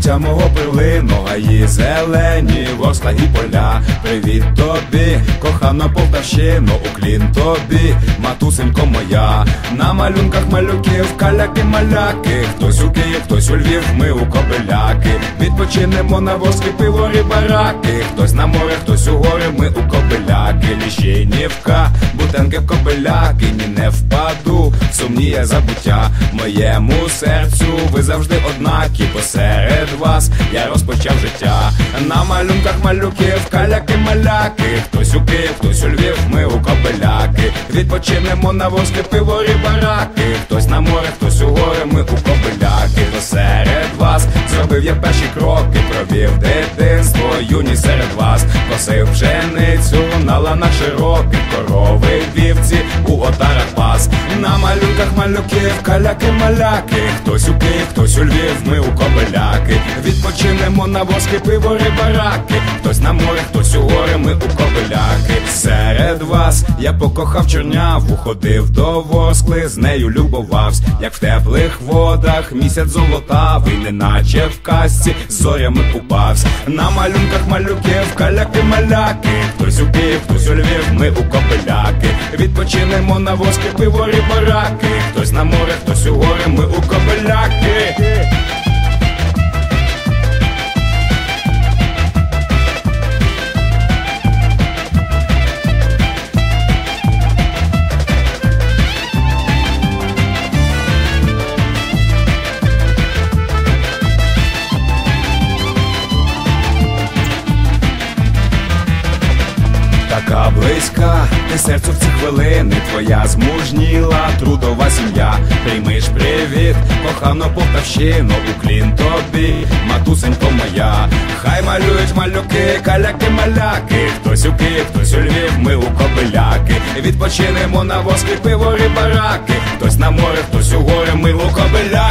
життя мого перлину, гаї зелені, ворскла і поля. Привіт тобі, кохана Полтавщино, уклін тобі, матусенько моя. На малюнках малюків, каляки-маляки, хтось у Київ, хтось у Львів, ми у Кобиляки. Відпочинемо на Ворскі, пиворі, бараки, хтось на море, хтось у гори, ми у Кобиляки. Ліщинівка, Бутенки в Кобиляки, ні не впаду в сумніє забуття. Моєму серцю ви завжди однакі, посеред вас я розпочав життя. На малюнках малюків, каляки-маляки, хтось у Київ, хтось у Львів, ми у Кобиляки. Відпочинемо на Ворскі, пиворі, бараки, хтось на море, хтось у гори, ми у Кобиляки. Посеред вас зробив я перші кроки, провів дитинство, юність серед вас. Косив пшеницю на ланах широких, корови, вівці у отарах пас. На малюнках малюків, каляки-маляки, хтось у Київ, хтось у Львів, ми у Кобиляки. Відпочинемо на Ворскі, пиворі, бараки, хтось на море, хтось у гори, ми у Кобиляки. Серед вас я покохав Чорняву, ходив до Ворскли, з нею любовався, як в теплих водах місяць золотавий, неначе в казці зорями купався. На малюнках малюків, каляки-маляки, хтось у Київ, хтось у Львів, ми у Кобиляки. Відпочинемо на Ворскі, пиворі, бараки, хтось на море, хтось у гори, ми у Кобиляки. Така близька, ти серцю в ці хвилини, твоя змужніла трудова сім'я. Приймиш привіт, кохано Полтавщино, уклін тобі, матусенько моя. Хай малюють малюки, каляки-маляки, хтось у Київ, хтось у Львів, ми у Кобиляки. Відпочинемо на Ворскі, пиворі, бараки, хтось на море, хтось у гори, ми у Кобиляки.